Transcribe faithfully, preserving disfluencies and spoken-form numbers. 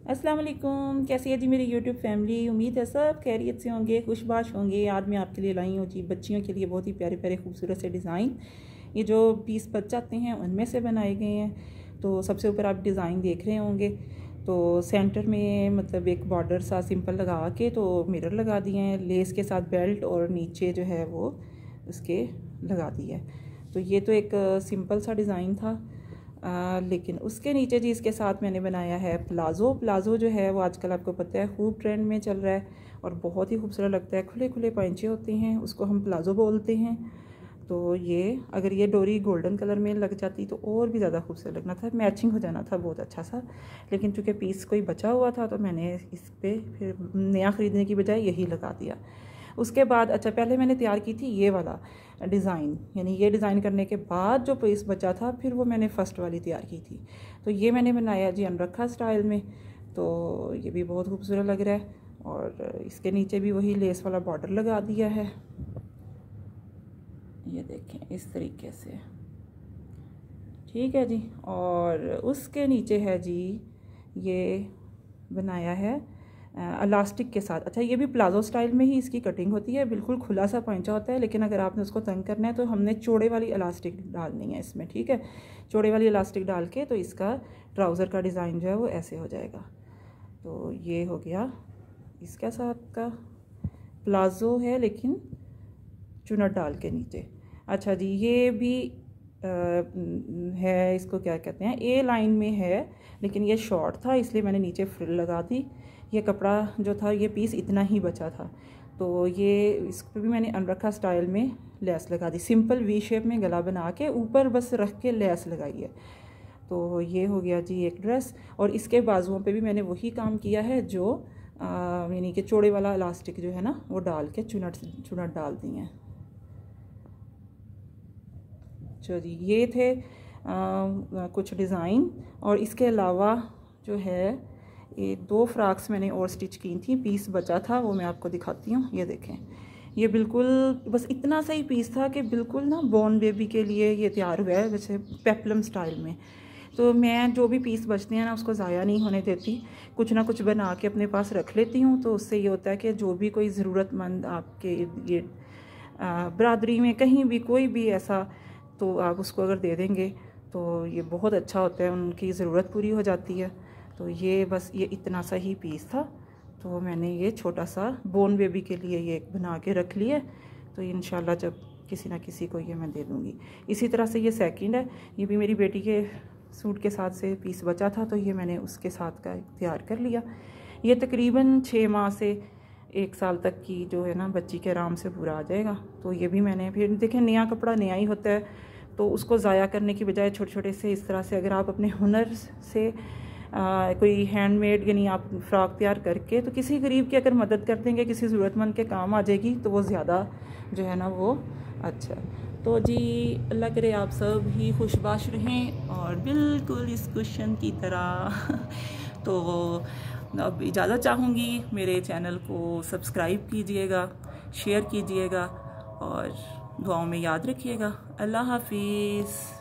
अस्सलाम वालेकुम, कैसी है जी मेरी यूट्यूब फैमिली। उम्मीद है सब खैरियत से होंगे, खुशबाश होंगे। आज मैं आपके लिए लाई हूँ जी बच्चियों के लिए बहुत ही प्यारे प्यारे खूबसूरत से डिज़ाइन। ये जो पीस बच जाते हैं उनमें से बनाए गए हैं। तो सबसे ऊपर आप डिज़ाइन देख रहे होंगे, तो सेंटर में मतलब एक बॉर्डर सा सिंपल लगा के तो मिरर लगा दिए हैं, लेस के साथ बेल्ट, और नीचे जो है वो उसके लगा दिया है। तो ये तो एक सिंपल सा डिज़ाइन था। आ, लेकिन उसके नीचे जी इसके साथ मैंने बनाया है प्लाज़ो। प्लाज़ो जो है वो आजकल आपको पता है खूब ट्रेंड में चल रहा है और बहुत ही खूबसूरत लगता है। खुले खुले पैंचे होते हैं, उसको हम प्लाज़ो बोलते हैं। तो ये अगर ये डोरी गोल्डन कलर में लग जाती तो और भी ज़्यादा खूबसूरत लगना था, मैचिंग हो जाना था बहुत अच्छा सा। लेकिन चूँकि पीस कोई बचा हुआ था तो मैंने इस पर फिर नया ख़रीदने की बजाय यही लगा दिया। उसके बाद अच्छा पहले मैंने तैयार की थी ये वाला डिज़ाइन, यानी ये डिज़ाइन करने के बाद जो पीस बचा था फिर वो मैंने फ़र्स्ट वाली तैयार की थी। तो ये मैंने बनाया जी अनरखा स्टाइल में। तो ये भी बहुत खूबसूरत लग रहा है और इसके नीचे भी वही लेस वाला बॉर्डर लगा दिया है। ये देखें इस तरीके से, ठीक है जी। और उसके नीचे है जी ये बनाया है इलास्टिक के साथ। अच्छा ये भी प्लाज़ो स्टाइल में ही इसकी कटिंग होती है, बिल्कुल खुला सा पैंचा होता है, लेकिन अगर आपने उसको तंग करना है तो हमने चौड़े वाली इलास्टिक डालनी है इसमें, ठीक है। चौड़े वाली इलास्टिक डाल के तो इसका ट्राउज़र का डिज़ाइन जो है वो ऐसे हो जाएगा। तो ये हो गया इसका साथ का प्लाज़ो है लेकिन चुनट डाल के नीचे। अच्छा जी ये भी आ, है, इसको क्या कहते हैं, ए लाइन में है लेकिन ये शॉर्ट था इसलिए मैंने नीचे फ्रिल लगा दी। ये कपड़ा जो था ये पीस इतना ही बचा था, तो ये इस पर भी मैंने अनरखा स्टाइल में लेस लगा दी, सिंपल वी शेप में गला बना के ऊपर बस रख के लेस लगाई है। तो ये हो गया जी एक ड्रेस। और इसके बाजुओं पे भी मैंने वही काम किया है जो यानी कि चौड़े वाला इलास्टिक जो है ना वो डाल के चुनट चुनट डाल दी हैं। चलो जी ये थे आ, कुछ डिज़ाइन। और इसके अलावा जो है ये दो फ्रॉक्स मैंने और स्टिच की थी, पीस बचा था वो मैं आपको दिखाती हूँ। ये देखें ये बिल्कुल बस इतना सा ही पीस था कि बिल्कुल ना बॉर्न बेबी के लिए ये तैयार हुआ है वैसे पेप्लम स्टाइल में। तो मैं जो भी पीस बचते हैं ना उसको ज़ाया नहीं होने देती, कुछ ना कुछ बना के अपने पास रख लेती हूँ। तो उससे ये होता है कि जो भी कोई ज़रूरतमंद आपके ये बरादरी में कहीं भी कोई भी ऐसा, तो आप उसको अगर दे देंगे तो ये बहुत अच्छा होता है, उनकी ज़रूरत पूरी हो जाती है। तो ये बस ये इतना सा ही पीस था, तो मैंने ये छोटा सा बोन बेबी के लिए ये बना के रख लिया। तो इंशाल्लाह जब किसी ना किसी को ये मैं दे दूँगी। इसी तरह से ये सेकंड है, ये भी मेरी बेटी के सूट के साथ से पीस बचा था तो ये मैंने उसके साथ का तैयार कर लिया। ये तकरीबन छः माह से एक साल तक की जो है ना बच्ची के आराम से पूरा आ जाएगा। तो ये भी मैंने फिर देखें नया कपड़ा नया ही होता है, तो उसको ज़ाया करने की बजाय छोटे छोटे से इस तरह से अगर आप अपने हुनर से आ, कोई हैंडमेड यानी आप फ्रॉक तैयार करके तो किसी गरीब की अगर मदद कर देंगे, किसी ज़रूरतमंद के काम आ जाएगी तो वो ज़्यादा जो है ना वो अच्छा। तो जी अल्लाह करे आप सब ही खुशबाश रहें और बिल्कुल इस क्वेश्चन की तरह। तो अब इजाज़त चाहूँगी, मेरे चैनल को सब्सक्राइब कीजिएगा, शेयर कीजिएगा और दुआओं में याद रखिएगा। अल्लाह हाफिज़।